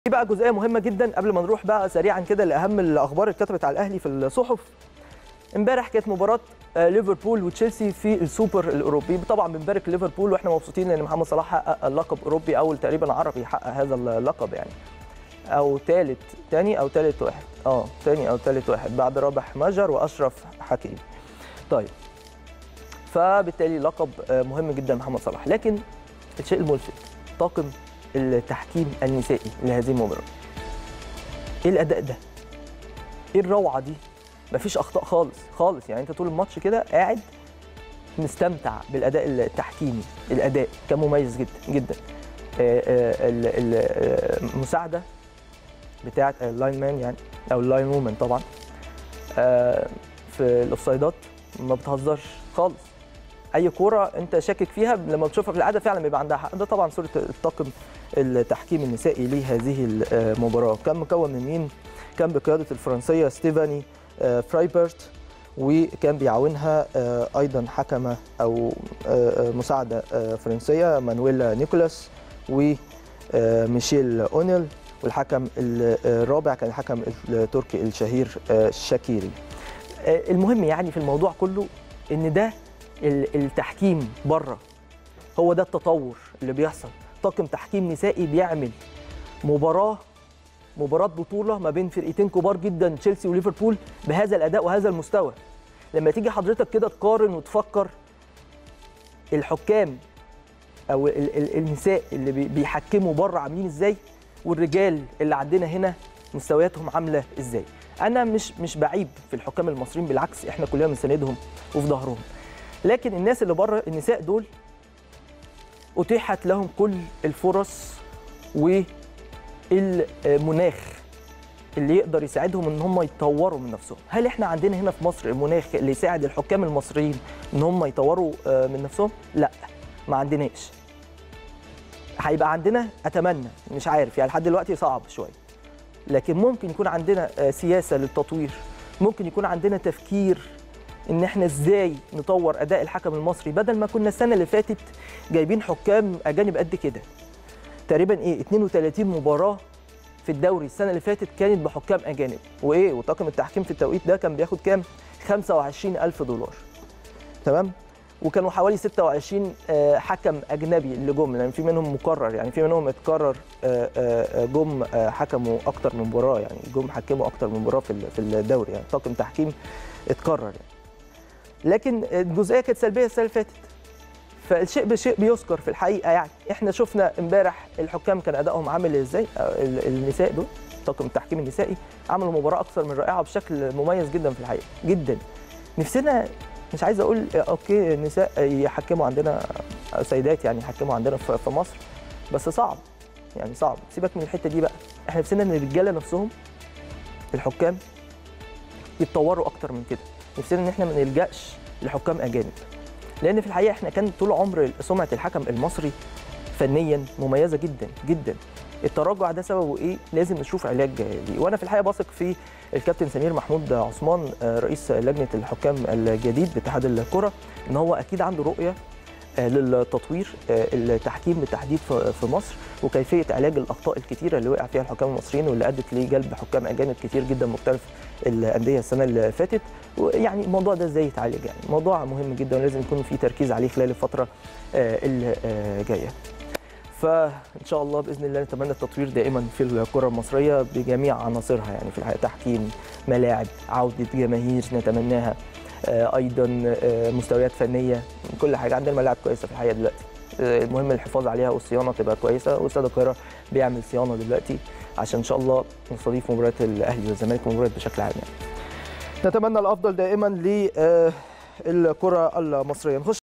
في بقى جزئيه مهمه جدا قبل ما نروح بقى سريعا كده لاهم الاخبار اللي اتكتبت على الاهلي في الصحف. امبارح كانت مباراه ليفربول وتشيلسي في السوبر الاوروبي. طبعا بنبارك ليفربول واحنا مبسوطين لان محمد صلاح حقق اللقب اوروبي اول تقريبا عربي يحقق هذا اللقب يعني، او ثاني او ثالث واحد، ثاني او ثالث واحد بعد رابح ماجر واشرف حكيمي. طيب فبالتالي لقب مهم جدا محمد صلاح، لكن الشيء الملفت طاقم التحكيم النسائي لهذه المباراه. ايه الاداء ده؟ ايه الروعه دي؟ مفيش اخطاء خالص خالص، يعني انت طول الماتش كده قاعد مستمتع بالاداء التحكيمي. الاداء كان مميز جدا جدا. المساعده بتاعه اللاين مان يعني او اللاين وومن طبعا في الاوفسايدات ما بتهزرش خالص. اي كوره انت شاكك فيها لما بتشوفها في العاده فعلا بيبقى عندها حق. ده طبعا صوره الطاقم التحكيم النسائي لهذه المباراه. كان مكون من مين؟ كان بقياده الفرنسيه ستيفاني فرايبرت، وكان بيعاونها ايضا حكمه او مساعده فرنسيه مانويلا نيكولاس وميشيل اونيل، والحكم الرابع كان الحكم التركي الشهير شاكيري. المهم يعني في الموضوع كله ان ده التحكيم بره، هو ده التطور اللي بيحصل. طاقم تحكيم نسائي بيعمل مباراه بطوله ما بين فرقتين كبار جدا تشيلسي وليفربول بهذا الاداء وهذا المستوى. لما تيجي حضرتك كده تقارن وتفكر الحكام او النساء اللي بيحكموا بره عاملين ازاي، والرجال اللي عندنا هنا مستوياتهم عامله ازاي. انا مش بعيب في الحكام المصريين، بالعكس احنا كلنا بنساندهم وفي ظهرهم، لكن الناس اللي بره النساء دول اتيحت لهم كل الفرص والمناخ اللي يقدر يساعدهم ان هم يطوروا من نفسهم. هل احنا عندنا هنا في مصر المناخ اللي يساعد الحكام المصريين ان هم يطوروا من نفسهم؟ لا، ما عندناش. هيبقى عندنا، اتمنى، مش عارف يعني لحد دلوقتي صعب شويه، لكن ممكن يكون عندنا سياسه للتطوير، ممكن يكون عندنا تفكير ان احنا ازاي نطور اداء الحكم المصري. بدل ما كنا السنه اللي فاتت جايبين حكام اجانب قد كده تقريبا 32 مباراه في الدوري السنه اللي فاتت كانت بحكام اجانب، وطاقم التحكيم في التوقيت ده كان بياخد كام؟ $25,000. تمام؟ وكانوا حوالي 26 حكم اجنبي اللي جم، لان في منهم مكرر، يعني في منهم اتكرر جم حكموا اكتر من مباراه، يعني جم حكموا اكتر من مباراه في الدوري، يعني طاقم تحكيم اتكرر يعني. لكن الجزئيه كانت سلبيه السنه اللي فاتت، فالشيء بشيء بيذكر في الحقيقه. يعني احنا شفنا امبارح الحكام كان ادائهم عامل ازاي. النساء دول طاقم التحكيم النسائي عملوا مباراه اكثر من رائعه بشكل مميز جدا في الحقيقه جدا. نفسنا، مش عايز اقول اوكي النساء يحكموا عندنا، سيدات يعني يحكموا عندنا في مصر، بس صعب يعني صعب. سيبك من الحته دي بقى، احنا نفسنا ان الرجاله نفسهم الحكام يتطوروا اكتر من كده. نفسنا ان احنا ما نلجاش لحكام اجانب، لان في الحقيقه احنا كان طول عمر سمعه الحكم المصري فنيا مميزه جدا جدا. التراجع ده سببه ايه؟ لازم نشوف علاج ليه. وانا في الحقيقه بثق في الكابتن سمير محمود عثمان رئيس لجنه الحكام الجديد باتحاد الكره، ان هو اكيد عنده رؤيه للتطوير التحكيم بالتحديد في مصر، وكيفيه علاج الاخطاء الكتيره اللي وقع فيها الحكام المصريين واللي ادت لجلب حكام اجانب كتير جدا مختلف الانديه السنه اللي فاتت. ويعني الموضوع ده ازاي يتعالج، يعني موضوع مهم جدا ولازم يكون في تركيز عليه خلال الفتره الجايه. فان شاء الله باذن الله نتمنى التطوير دائما في الكره المصريه بجميع عناصرها، يعني في الحقيقه تحكيم، ملاعب، عوده جماهير نتمناها، ايضا مستويات فنيه، كل حاجه. عندنا ملاعب كويسه في الحقيقه دلوقتي، المهم الحفاظ عليها والصيانه تبقى كويسه، واستاد القاهره بيعمل صيانه دلوقتي عشان ان شاء الله نستضيف مباريات الاهلي والزمالك ومباريات بشكل عام. يعني نتمنى الافضل دائما للكره المصريه. نخش